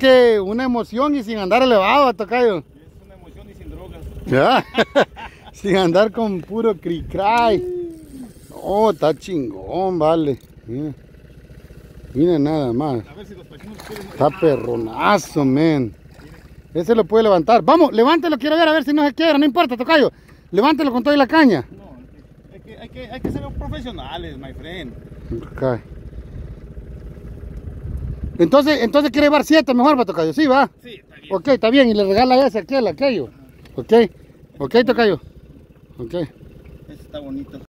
que una emoción y sin andar elevado, tocayo. Es una emoción y sin drogas. ¿Ya? Sin andar con puro cri-cray. Oh, está chingón, vale. Mira. Mira nada más. A ver si los vecinos quieren. Está perronazo, men. Ese lo puede levantar. Vamos, levántelo, quiero ver a ver si no se quiebra. No importa, tocayo. Levántelo con toda la caña. No, hay que ser profesionales, my friend. Okay. Entonces quiere llevar 7 mejor para tocayo, ¿sí va? Sí, está bien. Ok, está bien, y le regala ese, aquello. Ok, ok, tocayo. Ok. Este está bonito.